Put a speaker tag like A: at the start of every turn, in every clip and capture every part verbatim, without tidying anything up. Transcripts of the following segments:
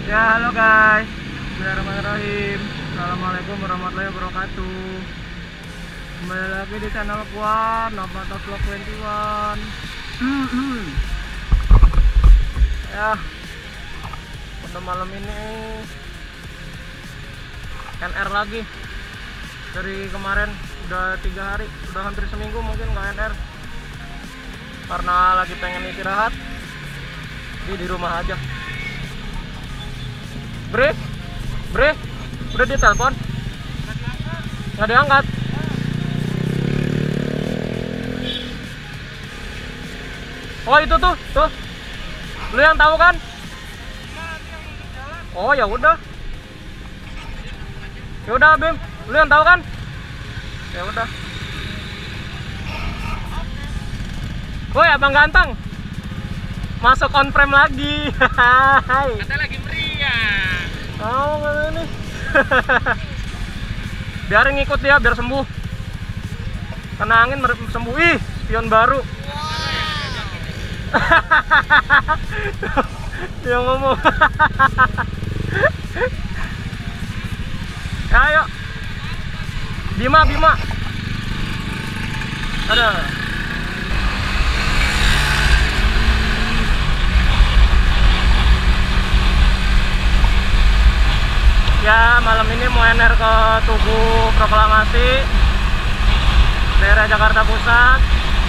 A: Ya, halo guys. Bismillahirrahmanirrahim. Assalamualaikum warahmatullahi wabarakatuh. Kembali lagi di channel gua, Navata Vlog dua puluh satu. Ya, pada malam ini N R lagi. Dari kemarin udah tiga hari, udah hampir seminggu mungkin nggak N R. Karena lagi pengen istirahat, jadi di rumah aja. Bre, Bre, udah ditelepon? Nggak diangkat. Oh itu tuh, tuh, lu yang tahu kan? Oh ya udah, ya udah Bim, lu yang tahu kan? Ya udah. Woi abang ganteng, masuk on frame lagi.
B: Kata lagi meriah.
A: Oh nggak nih. Biarin ngikut dia biar sembuh. Kena angin sembuh. Ih, spion baru. Dia ngomong. Ya, ayo. Bima, Bima. Ada. Ya, malam ini mau N R ke Tugu Proklamasi, daerah Jakarta Pusat.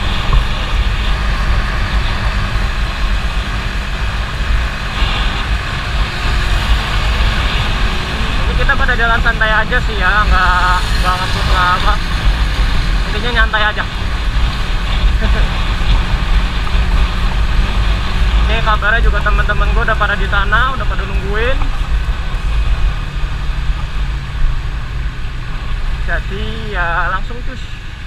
A: Ini kita pada jalan santai aja sih ya, nggak nggak ngebut nggak apa. Intinya nyantai aja. Ini kabarnya juga temen-temen gue udah pada di sana, udah pada nungguin. Jadi ya langsung cus.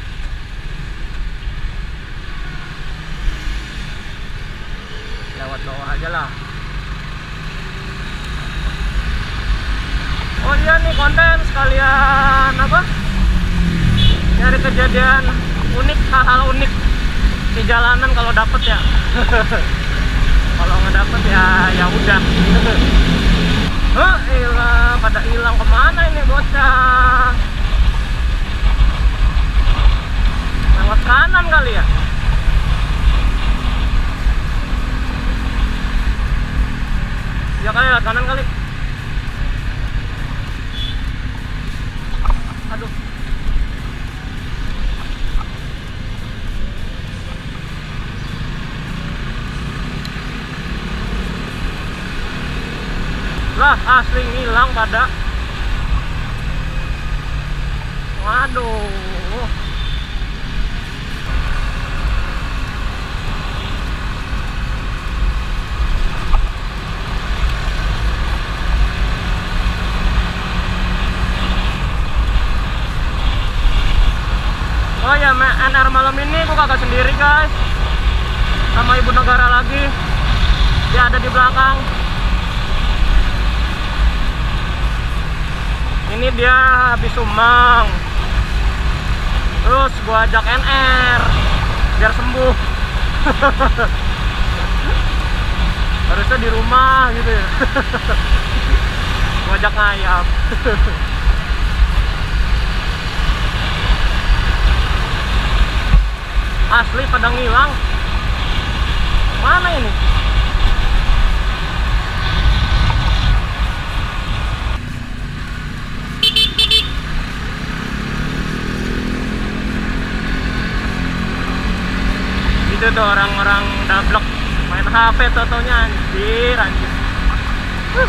A: Lewat bawah aja lah. Oh iya nih konten sekalian apa? Nyari kejadian unik, hal-hal unik di jalanan kalau dapet ya. Kalau nggak dapet ya ya udah. Hah, hilang, pada hilang kemana ini bocah? Lewat kanan kali ya? Ya kali lewat kanan kali. Aduh. Lah asli ngilang pada. Waduh. Oh ya, N R malam ini gue kagak sendiri guys, sama ibu negara lagi. Dia ada di belakang. Ini dia habis sumbang, terus gue ajak N R biar sembuh. Harusnya di rumah gitu ya. Gue ajak ngayap. Asli pada ngilang. Mana ini? Itu tuh orang-orang dablek main H P totonya anjir anjir. Huh.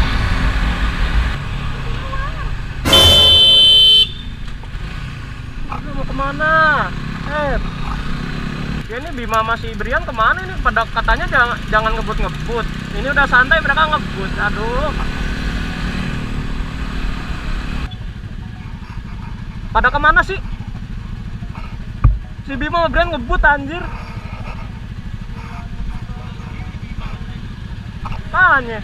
A: Aduh, mau kemana? Eh ya ini Bima masih Brian kemana ini? Pada katanya jangan, jangan ngebut-ngebut. Ini udah santai mereka ngebut. Aduh. Pada kemana sih? Si Bima sama Brian ngebut anjir. Apanya?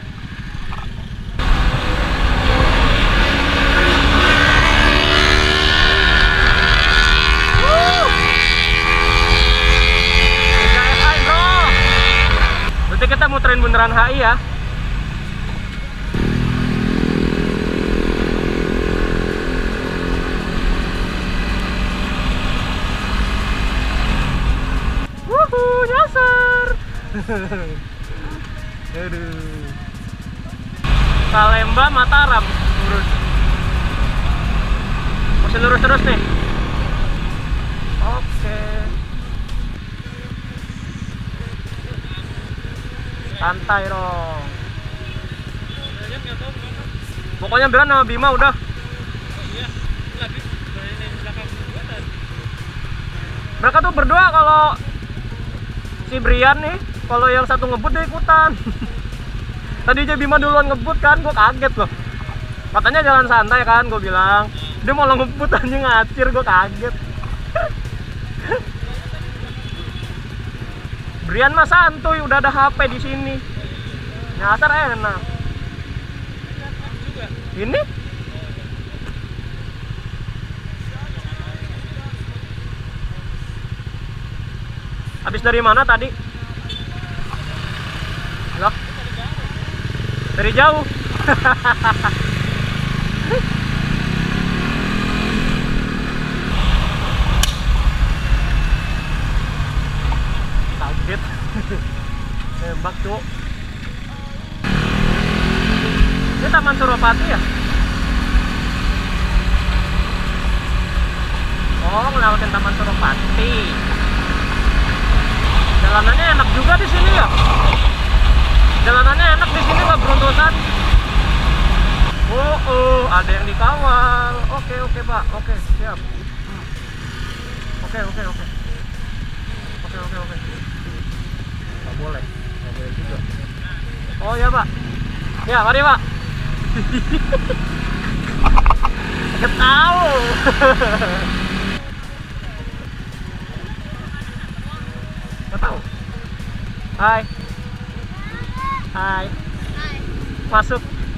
A: Berarti kita muterin bundaran H I ya. Aduh. Salemba Mataram lurus. Masih lurus terus nih. Oke. Santai dong. Pokoknya bilang sama Bima udah. Mereka tuh berdua kalau si Brian nih, kalau yang satu ngebut dia ikutan. Tadi aja Bima duluan ngebut kan, gue kaget loh. Katanya jalan santai kan, gue bilang. Dia malah ngebut anjing ngacir, gue kaget. Brian mah santuy, udah ada H P di sini. Nyasar enak. Ini? Habis dari mana tadi? Loh? Dari jauh. Kaget. Tembak, Cuk. Ini Taman Suropati ya? Oh, ngelewatin Taman Suropati. Jalanannya enak juga di sini ya. Jalanannya enak di sini, nggak beruntusan. Oh, oh, ada yang dikawal. Oke, oke, Pak. Oke, siap. Oke, oke, oke. Oke, oke, oke. Nggak boleh, nggak boleh juga. Oh ya, Pak. Ya, mari, Pak. Ketahu. Nggak tahu. Hai. Hai.
C: Hai.
A: Masuk.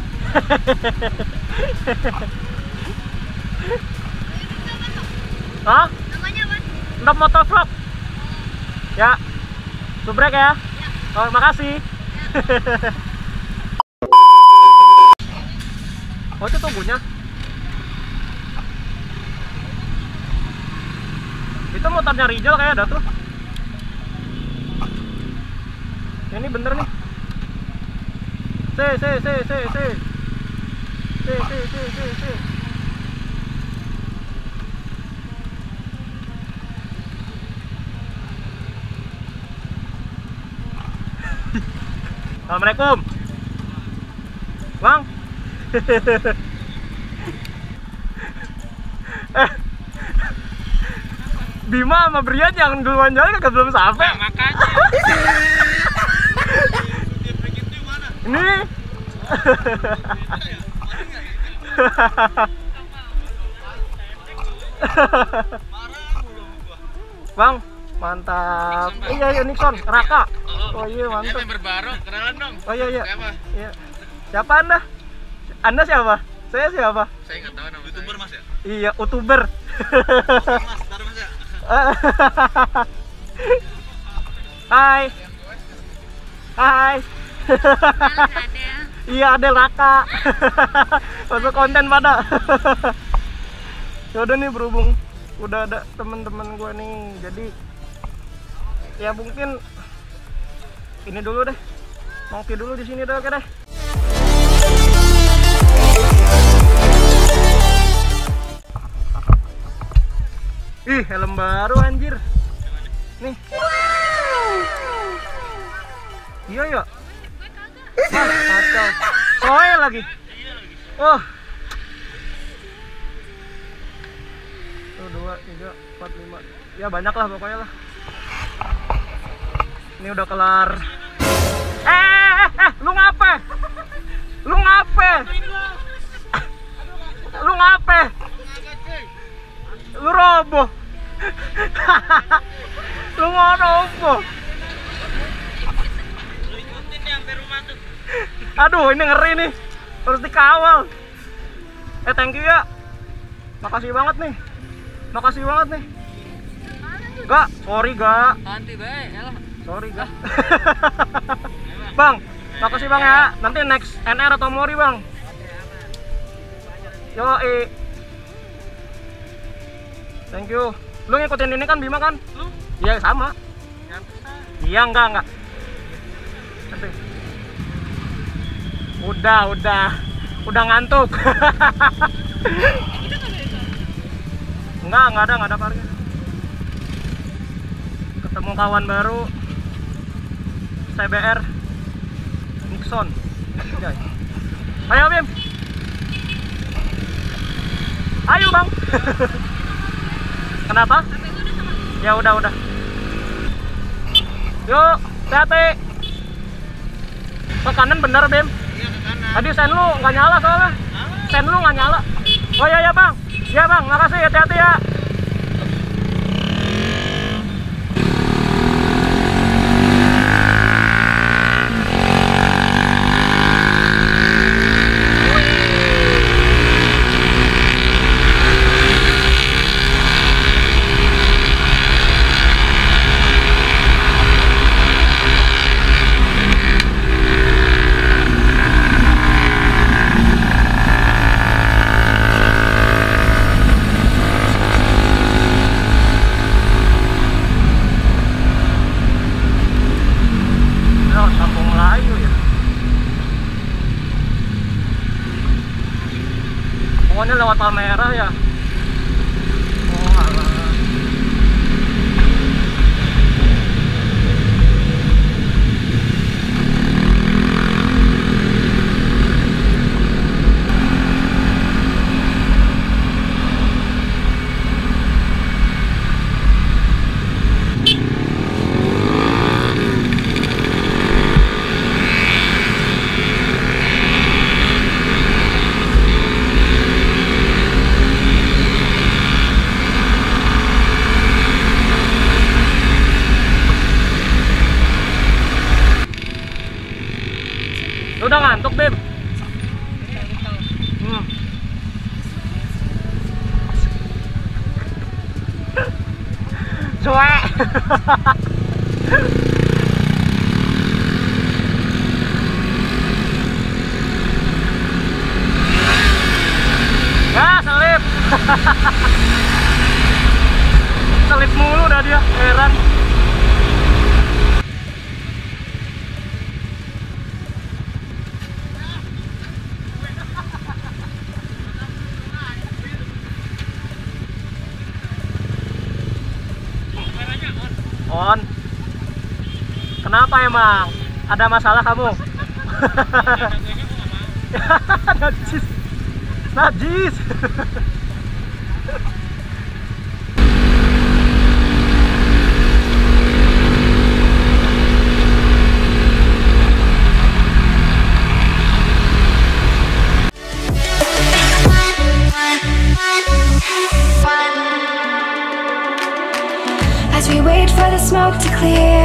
A: Hah?
C: Namanya apa?
A: Ndap motovlog. Ya. Subrek ya.
C: Ya.
A: Oh, makasih.
C: Ya.
A: Oh, itu tunggunya. Itu motornya Rijal kayak ada tuh. Ini bener nih. Se, se, se, se, se. Se, se, se, se, se. Assalamualaikum. Bang. Eh. Bima sama Brian yang duluan jalan kagak belum sampai.
B: Nah, makanya.
A: Ini. Bang, mantap. Iya, iya Nixon, Raka. Oh iya, mantap.
B: Member baru, kenalan dong.
A: Oh iya, iya.
B: Siapa?
A: Iya. Siapa Anda? Anda siapa? Saya siapa?
B: Saya nggak tahu nama. YouTuber Mas ya?
A: Iya, YouTuber.
B: Mas, taruh Mas ya.
A: Hai. Hai. Iya, ada Raka. Masuk konten pada. Ya udah nih, berhubung udah ada teman-teman gue nih, jadi ya mungkin ini dulu deh, ngopi dulu di sini deh, oke deh. Ih, helm baru anjir. Nih. Iya ya. Wah, kacau. Soe lagi. Oh. Tuh, dua, tiga, empat, lima. Ya banyak lah pokoknya lah. Ini udah kelar. Eh, eh, eh, lu ngape? Lu ngape? Lu ngape? Lu roboh. Lu mau roboh.
B: Lu ikutin nih sampai rumah tuh.
A: Aduh, ini ngeri nih. Harus dikawal. Eh, thank you ya. Makasih banget nih. Makasih banget nih. Gak, sorry gak.
B: Nanti baik, ya lah.
A: Sorry gak. Bang, makasih bang ya. Nanti next N R atau Mori bang. Yo, eh. Thank you. Lu ngikutin ini kan Bima kan?
B: Lu?
A: Iya sama.
B: Nggak bisa.
A: Iya enggak enggak. Kasih. Udah, udah. Udah ngantuk. Enggak, enggak ada, enggak ada parkir. Ketemu kawan baru. C B R Nixon. Guys. Ayo, Bim. Ayo, Bang. Kenapa? Ya udah, udah. Yuk, hati-hati. Ke kanan bener, Bim.
B: Iya, ke kanan.
A: Tadi sen lu nggak nyala soalnya. Sen lu nggak nyala. Oh iya ya, Bang. Iya, Bang. Makasih, hati-hati ya. Pokoknya lewat Palmerah ya. Oh alah. Udah ngantuk, Bim? Hmm. Cuek. Ya, selip. Selip mulu dah dia, heran. On. Kenapa emang? Ada masalah kamu? Najis. Najis.
C: As we wait for the smoke to clear,